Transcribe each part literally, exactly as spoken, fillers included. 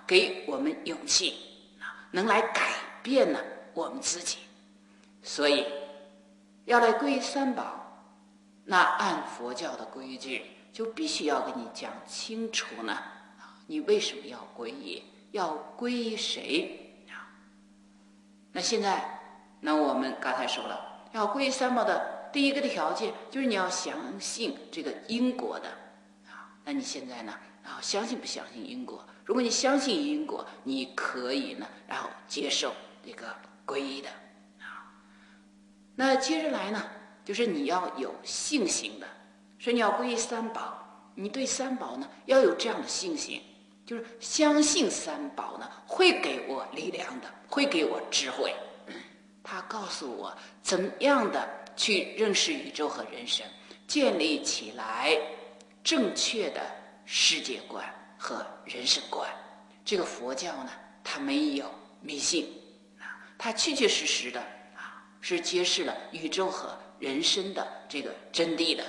给我们勇气啊，能来改变呢我们自己。所以要来皈依三宝，那按佛教的规矩，就必须要给你讲清楚呢，你为什么要皈依，要皈依谁啊？那现在，那我们刚才说了，要皈依三宝的第一个的条件就是你要相信这个因果的啊。那你现在呢啊，相信不相信因果？如果你相信因果，你可以呢，然后接受这个皈依的啊。那接着来呢，就是你要有信心的，所以你要皈依三宝，你对三宝呢要有这样的信心，就是相信三宝呢会给我力量的，会给我智慧，他告诉我怎么样的去认识宇宙和人生，建立起来正确的世界观和人生观。这个佛教呢，它没有迷信啊，它确确实实的啊，是揭示了宇宙和人生的这个真谛的。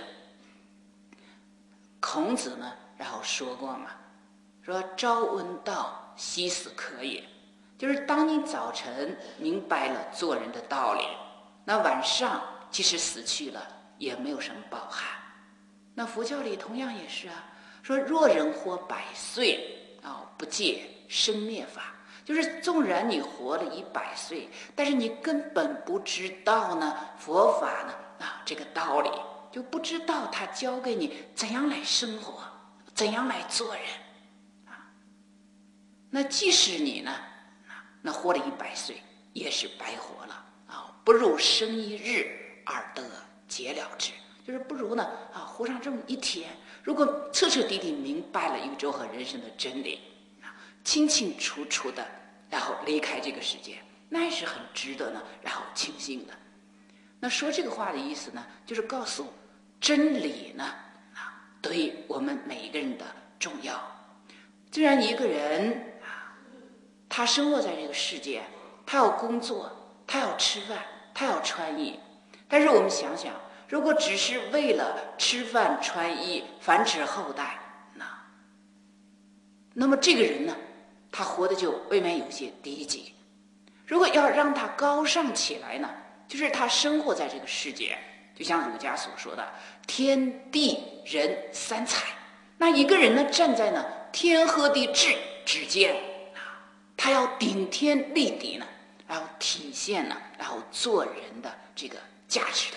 孔子呢，然后说过嘛，说朝闻道，夕死可也，就是当你早晨明白了做人的道理，那晚上即使死去了也没有什么抱憾。那佛教里同样也是啊，说若人活百岁啊，不戒生灭法，就是纵然你活了一百岁，但是你根本不知道呢佛法呢啊这个道理，就不知道他教给你怎样来生活，怎样来做人啊。那即使你呢那活了一百岁也是白活了啊，不如生一日而得节了之，就是不如呢啊活上这么一天，如果彻彻底底明白了宇宙和人生的真理啊，清清楚楚的然后离开这个世界，那也是很值得呢然后庆幸的。那说这个话的意思呢，就是告诉真理呢啊对我们每一个人的重要。虽然一个人啊他生活在这个世界，他要工作，他要吃饭，他要穿衣，但是我们想想，如果只是为了吃饭穿衣繁殖后代，那那么这个人呢，他活的就未免有些低级。如果要让他高尚起来呢，就是他生活在这个世界，就像儒家所说的天地人三才，那一个人呢站在呢天和地之之间，他要顶天立地呢，然后体现呢然后做人的这个价值的。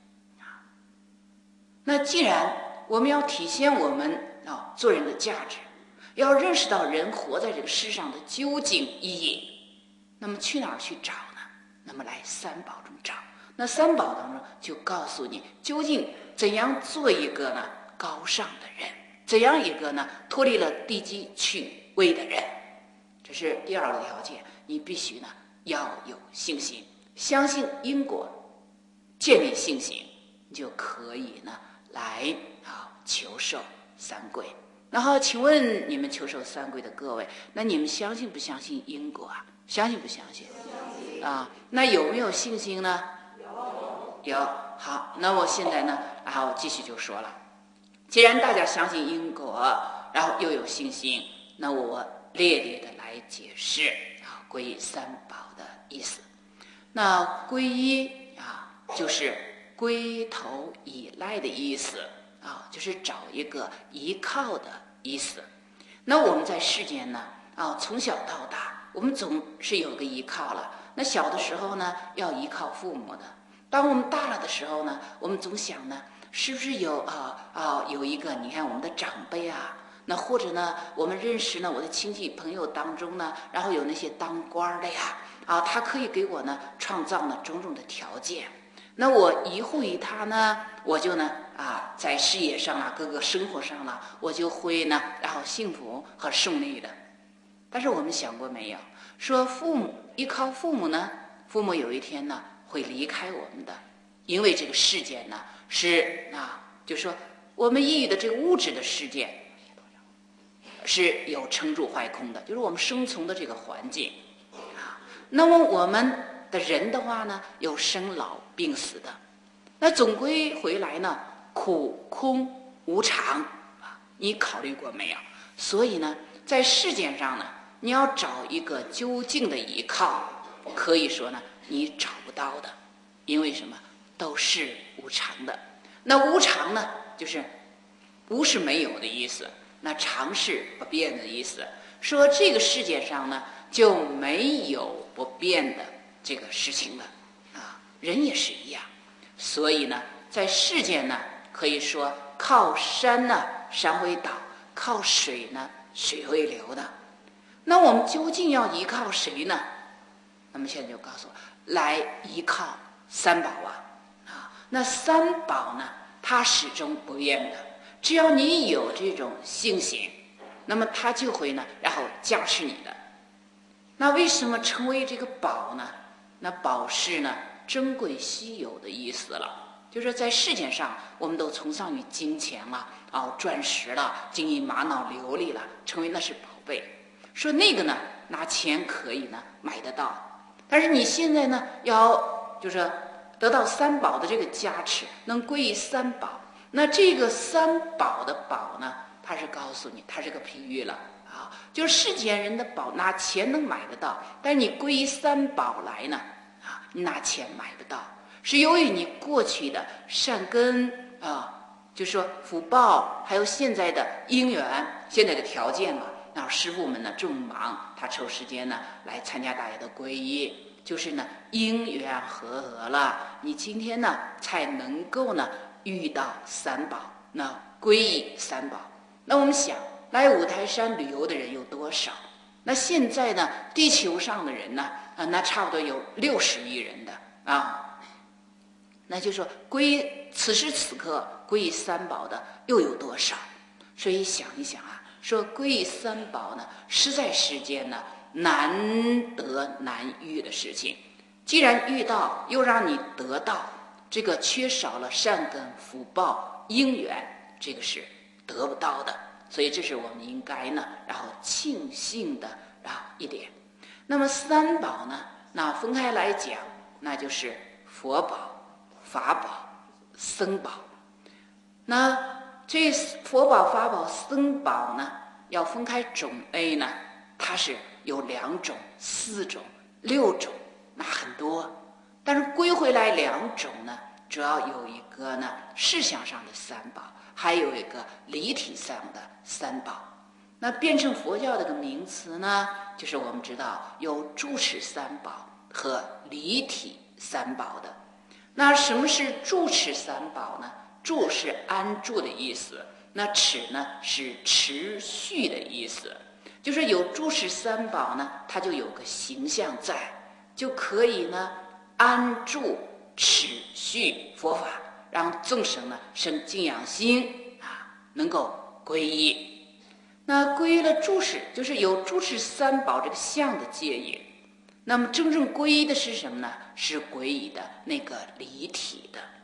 那既然我们要体现我们啊做人的价值，要认识到人活在这个世上的究竟意义，那么去哪儿去找呢？那么来三宝中找。那三宝当中就告诉你究竟怎样做一个呢高尚的人，怎样一个呢脱离了低级趣味的人。这是第二个条件，你必须呢要有信心，相信因果，建立信心，你就可以呢来啊求受三皈。然后请问你们求受三皈的各位，那你们相信不相信因果啊？相信不相信？啊，那有没有信心呢？有。有。好，那我现在呢，然后继续就说了，既然大家相信因果，然后又有信心，那我列列的来解释啊皈依三宝的意思。那皈依啊，就是归头依赖的意思啊，就是找一个依靠的意思。那我们在世间呢啊，从小到大，我们总是有个依靠了。那小的时候呢，要依靠父母的。当我们大了的时候呢，我们总想呢，是不是有啊啊有一个你看我们的长辈啊，那或者呢，我们认识呢我的亲戚朋友当中呢，然后有那些当官的呀啊，他可以给我呢创造呢种种的条件。那我依附于他呢，我就呢啊在事业上啊，各个生活上了，我就会呢然后幸福和顺利的。但是我们想过没有，说父母依靠父母呢，父母有一天呢会离开我们的，因为这个世界呢是啊，就说我们依于的这个物质的世界是有成住坏空的，就是我们生存的这个环境啊。那么我们的人的话呢，有生老病死的，那总归回来呢苦空无常啊，你考虑过没有？所以呢，在世界上呢， 你要找一个究竟的依靠，可以说呢，你找不到的，因为什么？都是无常的。那无常呢，就是无是没有的意思，那常是不变的意思。说这个世界上呢，就没有不变的这个事情了啊，人也是一样。所以呢，在世间呢，可以说靠山呢，山会倒；靠水呢，水会流的。那我们究竟要依靠谁呢？那么现在就告诉我，来依靠三宝啊！啊，那三宝呢，它始终不变的。只要你有这种信心，那么它就会呢，然后加持你的。那为什么成为这个宝呢？那宝是呢，珍贵稀有的意思了。就是在世界上，我们都崇尚于金钱了，啊，钻石了，金银玛瑙琉璃了，成为那是宝贝。说那个呢，拿钱可以呢买得到，但是你现在呢，要就是得到三宝的这个加持，能归于三宝。那这个三宝的宝呢，它是告诉你，它是个比喻了啊，就是世间人的宝拿钱能买得到，但是你归于三宝来呢，啊，你拿钱买不到，是由于你过去的善根啊，就是说福报，还有现在的因缘，现在的条件嘛。那师父们呢正忙，他抽时间呢来参加大家的皈依，就是呢因缘和合了，你今天呢才能够呢遇到三宝，那皈依三宝。那我们想来五台山旅游的人有多少？那现在呢地球上的人呢啊，那差不多有六十亿人的啊，那就说皈依此时此刻皈依三宝的又有多少？所以想一想啊，说皈依三宝呢，实在世间呢难得难遇的事情。既然遇到，又让你得到，这个缺少了善根福报因缘，这个是得不到的。所以这是我们应该呢，然后庆幸的啊一点。那么三宝呢，那分开来讲，那就是佛宝、法宝、僧宝。那这佛宝、法宝、僧宝呢，要分开种类呢，它是有两种、四种、六种，那很多。但是归回来两种呢，主要有一个呢事项上的三宝，还有一个离体上的三宝。那变成佛教这个名词呢，就是我们知道有住持三宝和离体三宝的。那什么是住持三宝呢？住是安住的意思，那持呢是持续的意思，就是有住持三宝呢，它就有个形象在，就可以呢安住持续佛法，让众生呢生敬仰心啊，能够皈依。那皈依了住持，就是有住持三宝这个相的接引。那么真正皈依的是什么呢？是皈依的那个离体的。